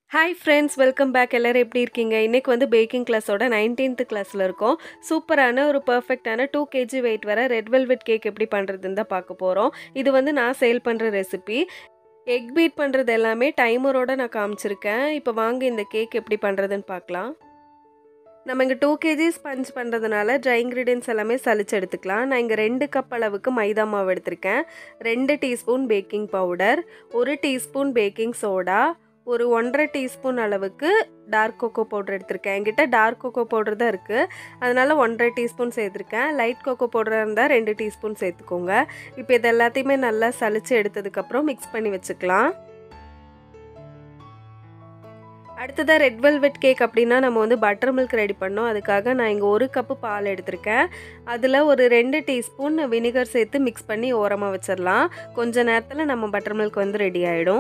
Hi friends, welcome back. எல்லாரும் எப்படி இருக்கீங்க? இன்னைக்கு வந்து பேக்கிங் கிளாஸோட 19th கிளாஸ்ல இருக்கோம். சூப்பரான ஒரு பெர்ஃபெக்ட்டான 2 kg வெயிட் வர ரெட் வெல்வெட் கேக் எப்படி பண்றதுன்னு தான் பார்க்க போறோம். இது வந்து நான் சேல் பண்ற ரெசிபி. எக் பீட் பண்றது எல்லாமே டைமரோட நான் காமிச்சிருக்கேன். இப்போ வாங்க இந்த கேக் எப்படி பண்றதுன்னு பார்க்கலாம். நம்ம இங்கே 2 kg ஸ்பஞ்ச் பண்ணுறதுனால ட்ரை இன்க்ரீடியன்ஸ் எல்லாமே சலிச்சு எடுத்துக்கலாம். நான் இங்கே 2 கப் அளவுக்கு மைதா மாவு எடுத்திருக்கேன். 2 teaspoon baking powder, 1 teaspoon baking soda, ஒரு 1.5 டீஸ்பூன் அளவுக்கு டார்க் கொக்கோ பவுடர் எடுத்திருக்கேன். என்கிட்ட டார்க் கொக்கோ பவுடர் தான் இருக்குது, அதனால் 1.5 டீஸ்பூன் சேர்த்துருக்கேன். லைட் கொக்கோ பவுடராக இருந்தால் 2 டீஸ்பூன் சேர்த்துக்கோங்க. இப்போ இது எல்லாத்தையுமே நல்லா சலிச்சு எடுத்ததுக்கப்புறம் மிக்ஸ் பண்ணி வச்சுக்கலாம். அடுத்ததாக ரெட் வெல்வெட் கேக் அப்படின்னா நம்ம வந்து பட்டர் மில்க் ரெடி பண்ணோம். அதுக்காக நான் இங்கே 1 கப்பு பால் எடுத்திருக்கேன். அதில் ஒரு 2 டீஸ்பூன் வினிகர் சேர்த்து மிக்ஸ் பண்ணி ஓரமாக வச்சிடலாம். கொஞ்ச நேரத்தில் நம்ம பட்டர் மில்க் வந்து ரெடி ஆகிடும்.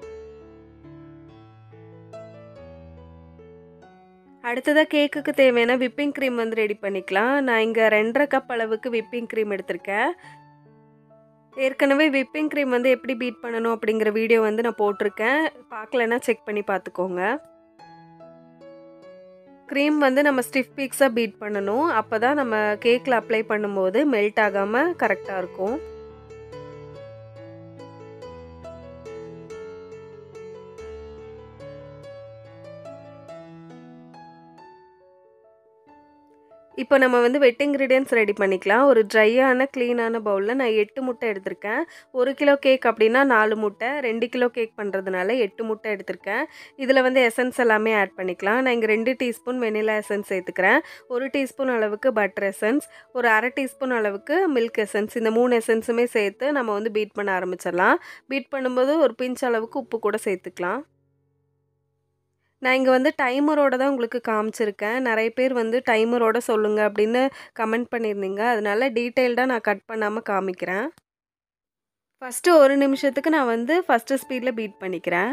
அடுத்ததாக கேக்குக்கு தேவையான விப்பிங் க்ரீம் வந்து ரெடி பண்ணிக்கலாம். நான் இங்கே 2.5 கப் அளவுக்கு விப்பிங் க்ரீம் எடுத்திருக்கேன். ஏற்கனவே விப்பிங் க்ரீம் வந்து எப்படி பீட் பண்ணணும் அப்படிங்கிற வீடியோ வந்து நான் போட்டிருக்கேன். பார்க்கலன்னா செக் பண்ணி பார்த்துக்கோங்க. க்ரீம் வந்து நம்ம ஸ்டிஃப் பீக்ஸாக பீட் பண்ணணும். அப்போ தான் நம்ம கேக்கில் அப்ளை பண்ணும்போது மெல்ட் ஆகாமல் கரெக்டாக இருக்கும். இப்போ நம்ம வந்து வெட் இன்க்ரீடியன்ட்ஸ் ரெடி பண்ணிக்கலாம். ஒரு ட்ரையான க்ளீனான பவுலில் நான் 8 முட்டை எடுத்திருக்கேன். 1 கிலோ கேக் அப்படின்னா 4 முட்டை, 2 கிலோ கேக் பண்ணுறதுனால 8 முட்டை எடுத்திருக்கேன். இதில் வந்து எசன்ஸ் எல்லாமே ஆட் பண்ணிக்கலாம். நான் இங்கே 2 டீஸ்பூன் வெனிலா எசன்ஸ் சேர்த்துக்கிறேன். 1 டீஸ்பூன் அளவுக்கு பட்டர் எசன்ஸ், ஒரு 1/2 டீஸ்பூன் அளவுக்கு மில்க் எசன்ஸ். இந்த 3 எசன்ஸுமே சேர்த்து நம்ம வந்து பீட் பண்ண ஆரம்பிச்சிடலாம். பீட் பண்ணும்போது ஒரு பிஞ்ச் அளவுக்கு உப்பு கூட சேர்த்துக்கலாம். நான் இங்கே வந்து டைமரோட தான் உங்களுக்கு காமிச்சிருக்கேன். நிறைய பேர் வந்து டைமரோட சொல்லுங்கள் அப்படின்னு கமெண்ட் பண்ணியிருந்தீங்க. அதனால டீட்டெயில்டாக நான் கட் பண்ணாமல் காமிக்கிறேன். ஃபஸ்ட்டு 1 நிமிஷத்துக்கு நான் வந்து ஃபஸ்ட்டு ஸ்பீடில் பீட் பண்ணிக்கிறேன்.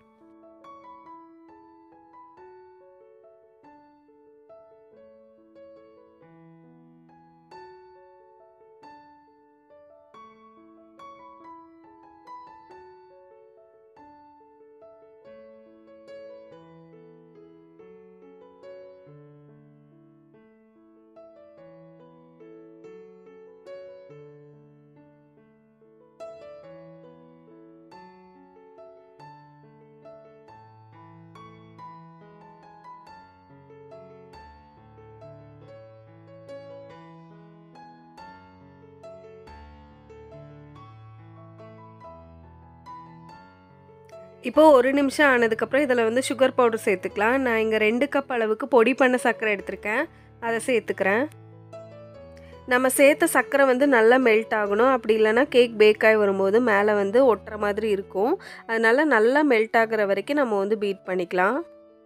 இப்போ 1 நிமிஷம் ஆனதுக்கப்புறம் இதில் வந்து சுகர் பவுடர் சேர்த்துக்கலாம். நான் இங்கே 2 கப் அளவுக்கு பொடி பண்ண சர்க்கரை எடுத்திருக்கேன். அதை சேர்த்துக்கிறேன். நம்ம சேர்த்த சர்க்கரை வந்து நல்லா மெல்ட் ஆகணும். அப்படி இல்லைன்னா கேக் பேக் ஆகி வரும்போது மேலே வந்து ஒட்டுற மாதிரி இருக்கும். அதனால நல்லா மெல்ட் ஆகிற வரைக்கும் நம்ம வந்து பீட் பண்ணிக்கலாம்.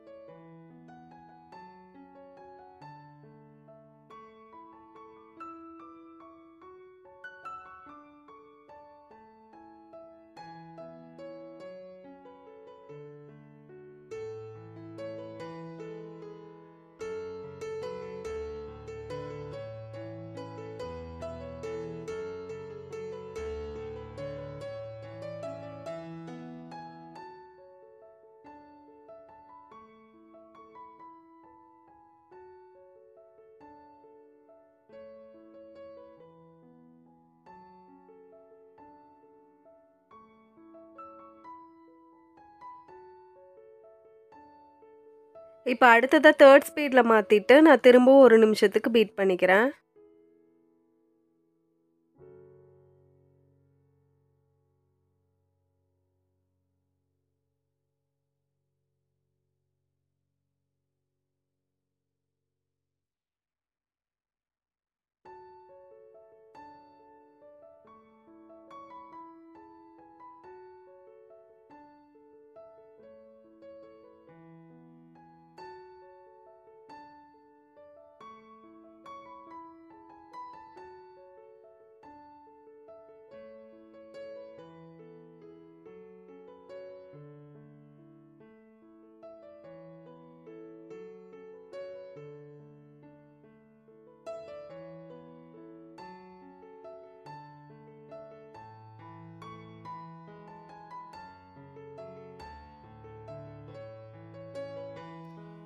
இப்போ அடுத்ததாக 3rd ஸ்பீடில் மாற்றிட்டு நான் திரும்பவும் 1 நிமிஷத்துக்கு பீட் பண்ணிக்கிறேன்.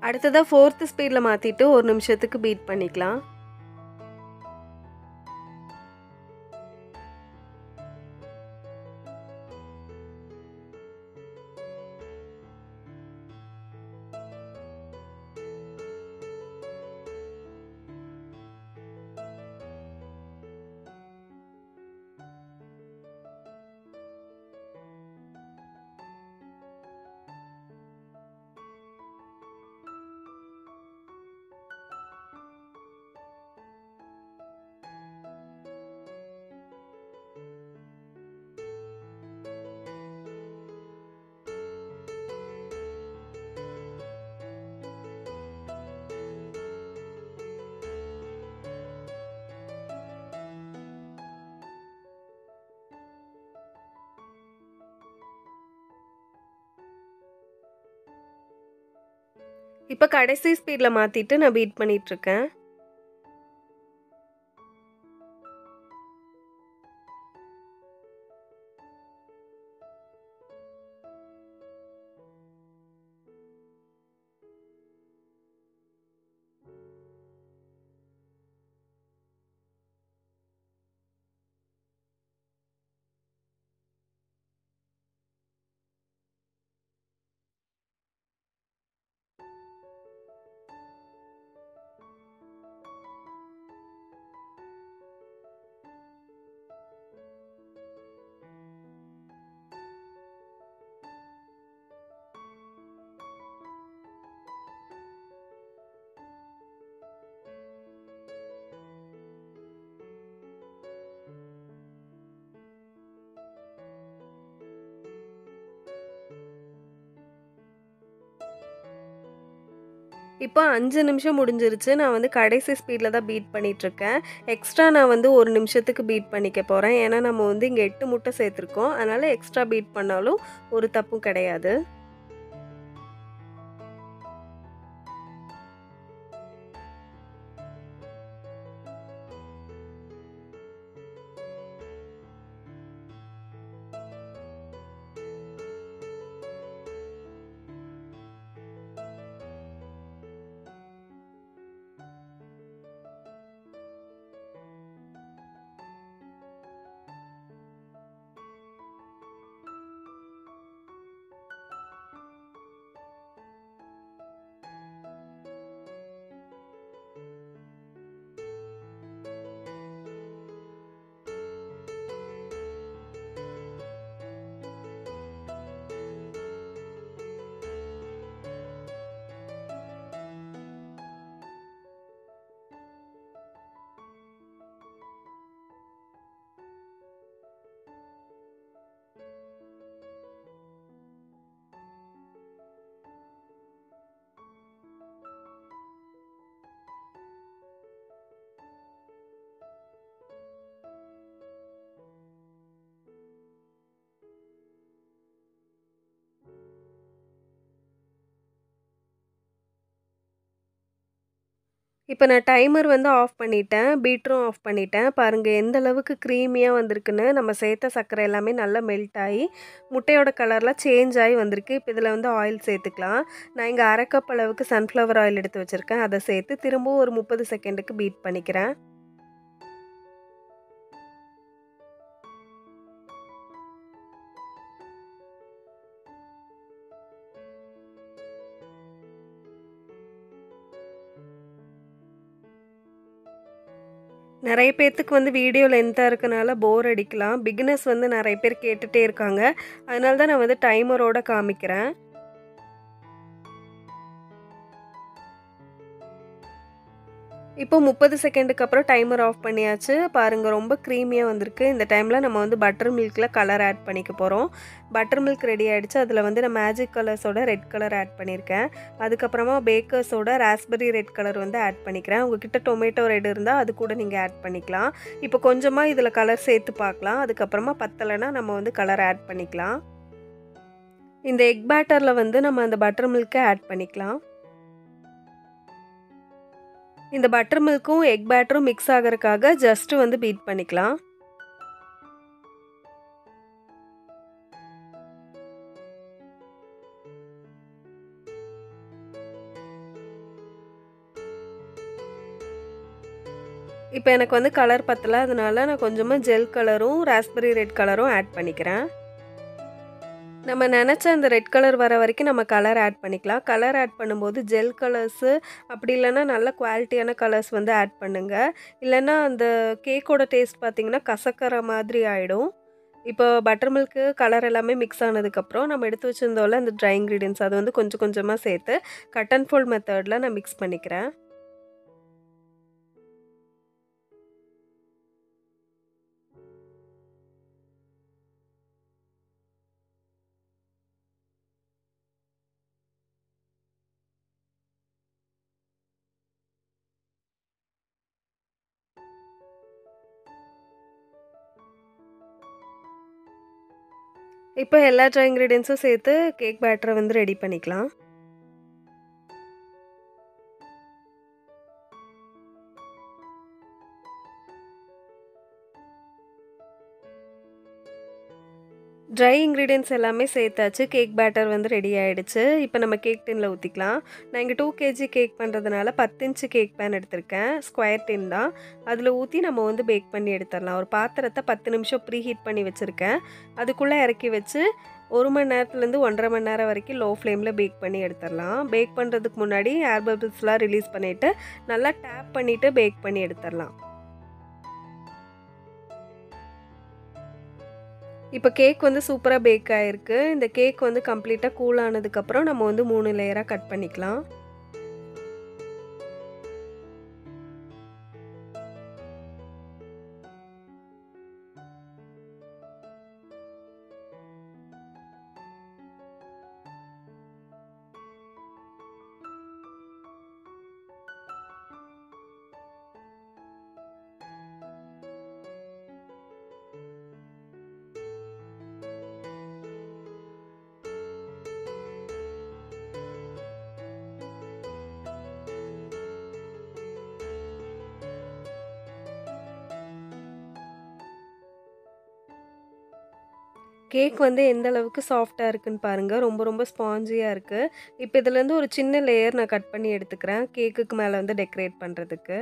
அடுத்ததா 4th ஸ்பீட்ல மாத்திட்டு 1 நிமிஷத்துக்கு பீட் பண்ணிக்கலாம். இப்ப கடைசி ஸ்பீட்ல மாத்திட்டு நான் பீட் பண்ணிட்டு இருக்கேன். இப்போ 5 நிமிஷம் முடிஞ்சிருச்சு. நான் வந்து கடைசி ஸ்பீட்ல தான் பீட் பண்ணிட்டுருக்கேன். எக்ஸ்ட்ரா நான் வந்து 1 நிமிஷத்துக்கு பீட் பண்ணிக்க போறேன். ஏன்னா நம்ம வந்து இங்க 8 முட்டை சேர்த்துருக்கோம். அதனால எக்ஸ்ட்ரா பீட் பண்ணாலும் ஒரு தப்பும் கிடையாது. இப்ப நான் டைமர் வந்து ஆஃப் பண்ணிட்டேன். பீட்டரும் ஆஃப் பண்ணிட்டேன். பாருங்க எந்த அளவுக்கு க்ரீமியா வந்திருக்குன்னு. நம்ம சேர்த்த சர்க்கரை எல்லாமே நல்லா மெல்ட் ஆயி, முட்டையோட கலர்லாம் சேஞ்ச் ஆயி வந்திருக்கு. இப்ப இதில வந்து ஆயில் சேர்த்துக்கலாம். நான் இங்க 1/2 கப் அளவுக்கு சன்ஃப்ளவர் ஆயில் எடுத்து வச்சிருக்கேன். அத சேர்த்து திரும்பவும் ஒரு 30 செகண்டுக்கு பீட் பண்ணிக்கிறேன். நெறைய பேத்துக்கு வந்து வீடியோ லென்த்தா இருக்கனால போர் அடிக்கலாம். பிகினர்ஸ் வந்து நெறைய பேர் கேட்டுட்டே இருக்காங்க. அதனால தான் நான் வந்து டைமரோட காமிக்கிறேன். இப்போ 30 செகண்டுக்கு அப்புறம் டைமர் ஆஃப் பண்ணியாச்சு. பாருங்க ரொம்ப க்ரீமியா வந்திருக்கு. இந்த டைம்ல நம்ம வந்து பட்டர் மில்க்ல கலர் ஆட் பண்ணிக்க போறோம். பட்டர் மில்க் ரெடி ஆயிடுச்சு. அதில வந்து நான் மேஜிக் கலர்ஸோட ரெட் கலர் ஆட் பண்ணியிருக்கேன். அதுக்கப்புறமா பேக்கர்ஸோட ராஸ்பெர்ரி ரெட் கலர் வந்து ஆட் பண்ணிக்கிறேன். உங்ககிட்ட டொமேட்டோ ரெட் இருந்தா அது கூட நீங்க ஆட் பண்ணிக்கலாம். இப்போ கொஞ்சமா இதில கலர் சேர்த்து பார்க்கலாம். அதுக்கப்புறமா பத்தலனா நம்ம வந்து கலர் ஆட் பண்ணிக்கலாம். இந்த எக் பேட்டர்ல வந்து நம்ம அந்த பட்டர் மில்க்க ஆட் பண்ணிக்கலாம். இந்த பட்டர் மில்க்கும், எக் பேட்டரும் மிக்ஸ் ஆகறக்காக ஜஸ்ட் வந்து பீட் பண்ணிக்கலாம். இப்போ எனக்கு வந்து கலர் பத்தல. அதனால நான் கொஞ்சமா ஜெல் கலரும், ராஸ்பெர்ரி ரெட் கலரும் ஆட் பண்ணிக்கிறேன். நம்ம நெனச்ச அந்த ரெட் கலர் வர வரைக்கும் நம்ம கலர் ஆட் பண்ணிக்கலாம். கலர் ஆட் பண்ணும்போது ஜெல் கலர்ஸு அப்படி இல்லன்னா நல்ல குவாலிட்டியான கலர்ஸ் வந்து ஆட் பண்ணுங்க. இல்லன்னா அந்த கேக்கோட டேஸ்ட் பார்த்தீங்கன்னா, கசக்கற மாதிரி ஆயிடும். இப்போ பட்டர் மில்க்கு கலர் எல்லாமே மிக்ஸ் ஆனதுக்கப்புறம், நம்ம எடுத்து வச்சிருந்தோம்ல அந்த ட்ரை இன்கிரீடியன்ட்ஸ் அது வந்து கொஞ்சம் கொஞ்சமா சேர்த்து கட் அண்ட் ஃபோல்ட் மெத்தட்ல நான் மிக்ஸ் பண்ணிக்கிறேன். இப்போ எல்லா ட்ரை இன்கிரீடியன்ட்ஸும் சேர்த்து கேக் பேட்டர வந்து ரெடி பண்ணிக்கலாம். ட்ரை இன்கிரீடியன்ட்ஸ் எல்லாமே சேர்த்தாச்சு. கேக் பேட்டர் வந்து ரெடி ஆயிடுச்சு. இப்போ நம்ம கேக் டின்ல ஊத்திக்கலாம். நான் இங்க 2 கேஜி கேக் பண்ணுறதுனால 10 இன்ச்சு கேக் பேன் எடுத்திருக்கேன். ஸ்கொயர் டின் தான். அதில ஊத்தி நம்ம வந்து பேக் பண்ணி எடுத்துரலாம். ஒரு பாத்திரத்த 10 நிமிஷம் ப்ரீ ஹீட் பண்ணி வச்சிருக்கேன். அதுக்குள்ள இறக்கி வச்சு 1 மணி நேரத்துலேருந்து 1 1/2 மணி நேரம் வரைக்கும் லோ ஃப்ளேமில பேக் பண்ணி எடுத்துரலாம். பேக் பண்ணுறதுக்கு முன்னாடி ஏர் பபிள்ஸ்லாம் ரிலீஸ் பண்ணிட்டு, நல்லா டேப் பண்ணிட்டு பேக் பண்ணி எடுத்துரலாம். இப்போ கேக் வந்து சூப்பரா பேக் ஆயிருக்கு. இந்த கேக் வந்து கம்ப்ளீட்டா கூல் ஆனதுக்கப்புறம் நம்ம வந்து 3 லேயரா கட் பண்ணிக்கலாம். கேக் வந்து எந்த அளவுக்கு சாஃப்ட்டா இருக்குன்னு பாருங்க. ரொம்ப ரொம்ப ஸ்பாஞ்சியா இருக்கு. இப்போ இதுலேருந்து ஒரு சின்ன லேயர் நான் கட் பண்ணி எடுத்துக்கிறேன். கேக்குக்கு மேல வந்து டெக்கரேட் பண்றதுக்கு.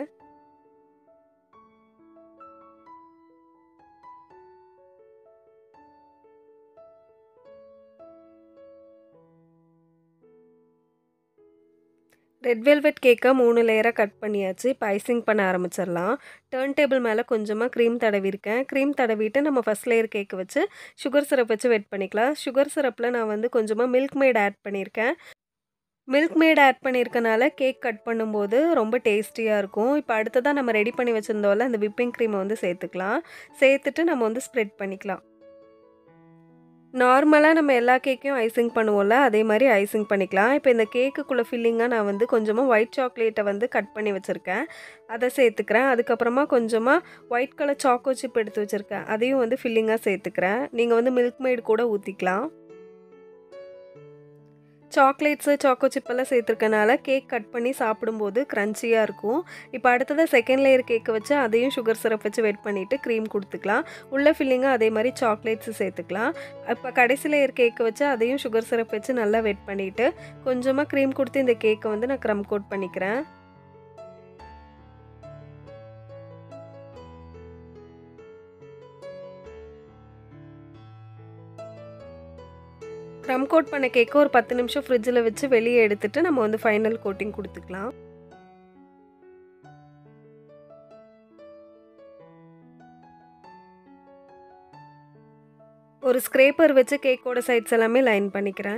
ரெட் வெல்வெட் கேக்க 3 லேயரா கட் பண்ணியாச்சு. இப்போ ஐசிங் பண்ண ஆரம்பிச்சிரலாம். டர்ன் டேபிள் மேல கொஞ்சமா க்ரீம் தடவிருக்கேன். க்ரீம் தடவிட்டு நம்ம ஃபர்ஸ்ட் லேயர் கேக் வச்சு சுகர் சிரப் வச்சு வெட் பண்ணிக்கலாம். சுகர் சிரப்ல நான் வந்து கொஞ்சமா மில்க் மேட் ஆட் பண்ணியிருக்கேன். மில்க் மேட் ஆட் பண்ணியிருக்கனால கேக் கட் பண்ணும்போது ரொம்ப டேஸ்டியா இருக்கும். இப்போ அடுத்ததா நம்ம ரெடி பண்ணி வச்சிருந்தோம்ல அந்த விப்பிங் க்ரீம வந்து சேர்த்துக்கலாம். சேர்த்துட்டு நம்ம வந்து ஸ்ப்ரெட் பண்ணிக்கலாம். நார்மலா நம்ம எல்லா கேக்கையும் ஐசிங் பண்ணுவோம்ல, அதே மாரி ஐசிங் பண்ணிக்கலாம். இப்போ இந்த கேக்குக்குள்ள ஃபில்லிங்கா நான் வந்து கொஞ்சமா ஒயிட் சாக்லேட்ட வந்து கட் பண்ணி வச்சிருக்கேன். அத சேர்த்துக்கிறேன். அதுக்கப்புறமா கொஞ்சமா ஒயிட் கலர் சாக்கோ சிப் எடுத்து வச்சிருக்கேன். அதையும் வந்து ஃபில்லிங்கா சேர்த்துக்கிறேன். நீங்க வந்து மில்க் மேட் கூட ஊத்திக்கலாம். சாக்லேட்ஸு, சாக்கோ சிப் எல்லாம் சேர்த்துருக்கனால கேக் கட் பண்ணி சாப்பிடும்போது கிரன்ச்சியா இருக்கும். இப்போ அடுத்ததா செகண்ட் லேயர் கேக்க வச்சு அதையும் சுகர் சிரப் வச்சு வெட் பண்ணிட்டு க்ரீம் குடுத்துக்கலாம். உள்ள ஃபில்லிங்கா அதே மாரி சாக்லேட்ஸு சேர்த்துக்கலாம். இப்போ கடைசி லேயர் கேக்க வச்சு அதையும் சுகர் சிரப் வச்சு நல்லா வெட் பண்ணிட்டு, கொஞ்சமா க்ரீம் குடுத்து இந்த கேக்க வந்து நான் க்ரம் கோட் பண்ணிக்கிறேன். க்ரம் கோட் பண்ண கேக்க ஒரு 10 நிமிஷம் ஃப்ரிட்ஜில வச்சு வெளிய எடுத்துட்டு நம்ம வந்து ஃபைனல் கோட்டிங் குடுத்துக்கலாம். ஒரு ஸ்க்ரேப்பர் வச்சு கேக்கோட சைட்ஸ் எல்லாமே லைன் பண்ணிக்கிறேன்.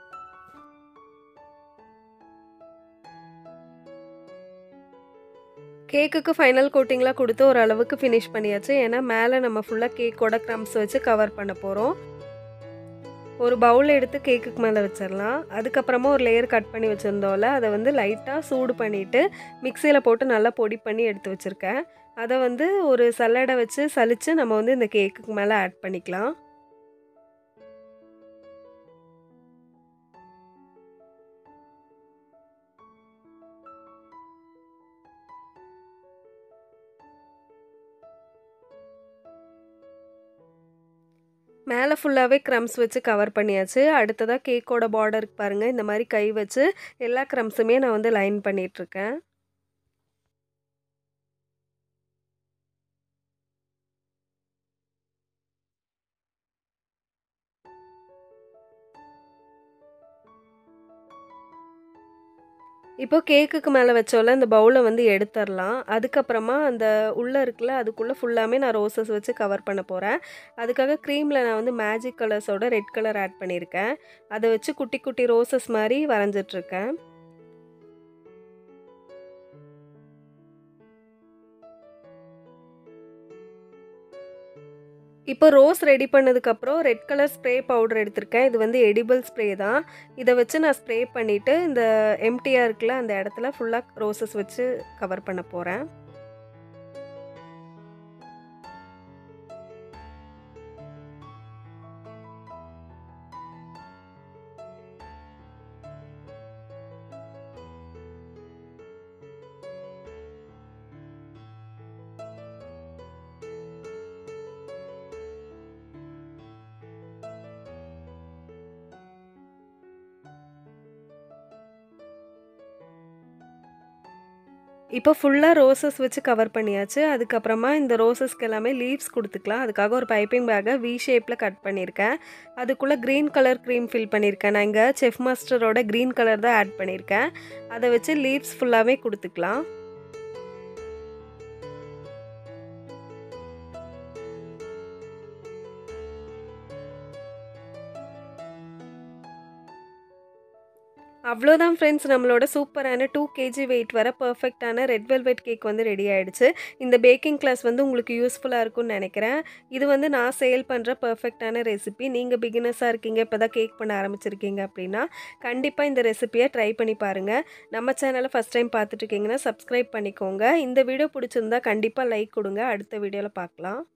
கேக்குக்கு ஃபைனல் கோட்டிங்லாம் குடுத்து ஓரளவுக்கு ஃபினிஷ் பண்ணியாச்சு. ஏன்னா, மேல நம்ம ஃபுல்லா கேக்கோட க்ரம்ப்ஸ் வச்சு கவர் பண்ண போறோம். ஒரு பவுல் எடுத்து கேக்குக்கு மேல வச்சிரலாம். அதுக்கப்புறமா ஒரு லேயர் கட் பண்ணி வச்சிருந்தோம்ல, அத வந்து லைட்டா சூடு பண்ணிட்டு, மிக்ஸியில போட்டு நல்லா பொடி பண்ணி எடுத்து வச்சிருக்கேன். அத வந்து ஒரு சல்லட வச்சு சலிச்சு நம்ம வந்து இந்த கேக்குக்கு மேல ஆட் பண்ணிக்கலாம். மேல ஃபுல்லாவே க்ரம்ப்ஸ் வச்சு கவர் பண்ணியாச்சு. அடுத்ததா கேக்கோட பார்டருக்கு பாருங்க, இந்த மாரி கை வச்சு எல்லா க்ரம்ப்ஸுமே நான் வந்து லைன் பண்ணிட்டுருக்கேன். இப்போ கேக்குக்கு மேல வச்சோல்ல, அந்த பவுல வந்து எடுத்தரலாம். அதுக்கப்புறமா அந்த உள்ள இருக்குல்ல, அதுக்குள்ள ஃபுல்லாமே நான் ரோசஸ் வச்சு கவர் பண்ண போறேன். அதுக்காக க்ரீம்ல நான் வந்து மேஜிக் கலர்ஸோட ரெட் கலர் ஆட் பண்ணியிருக்கேன். அத வச்சு குட்டி குட்டி ரோசஸ் மாரி வரைஞ்சிட்ருக்கேன். இப்போ ரோஸ் ரெடி பண்ணதுக்கப்புறம் ரெட் கலர் ஸ்ப்ரே பவுடர் எடுத்திருக்கேன். இது வந்து எடிபிள் ஸ்ப்ரே தான். இத வச்சு நான் ஸ்ப்ரே பண்ணிட்டு, இந்த எம்ப்டியா இருக்குல்ல, அந்த இடத்துல ஃபுல்லா ரோசஸ் வச்சு கவர் பண்ண போறேன். இப்போ ஃபுல்லா ரோசஸ் வச்சு கவர் பண்ணியாச்சு. அதுக்கப்புறமா இந்த ரோசஸ்க்கு எல்லாமே லீவ்ஸ் குடுத்துக்கலாம். அதுக்காக ஒரு பைப்பிங் பேக்க வி ஷேப்ல கட் பண்ணியிருக்கேன். அதுக்குள்ள கிரீன் கலர் க்ரீம் ஃபில் பண்ணியிருக்கேன். நான் இங்க செஃப் மாஸ்டரோட கிரீன் கலர் தான் ஆட் பண்ணியிருக்கேன். அத வச்சு லீவ்ஸ் ஃபுல்லாவே குடுத்துக்கலாம். அவ்வளோதான் ஃப்ரெண்ட்ஸ், நம்மளோட சூப்பரான 2 கேஜி வெயிட் வர பெர்ஃபெக்ட்டான ரெட் வெல்வெட் கேக் வந்து ரெடி ஆயிடுச்சு. இந்த பேக்கிங் கிளாஸ் வந்து உங்களுக்கு யூஸ்ஃபுல்லா இருக்கும்னு நெனைக்கிறேன். இது வந்து நான் சேல் பண்ற பெர்ஃபெக்ட்டான ரெசிபி. நீங்க பிகினர்ஸா இருக்கீங்க, இப்ப தான் கேக் பண்ண ஆரம்பிச்சிருக்கீங்க அப்படின்னா, கண்டிப்பா இந்த ரெசிபிய ட்ரை பண்ணி பாருங்க. நம்ம சேனல ஃபர்ஸ்ட் டைம் பார்த்துட்டு இருக்கீங்கன்னா, சப்ஸ்கிரைப் பண்ணிக்கோங்க. இந்த வீடியோ புடிச்சிருந்தா கண்டிப்பா லைக் குடுங்க. அடுத்த வீடியோல பார்க்கலாம்.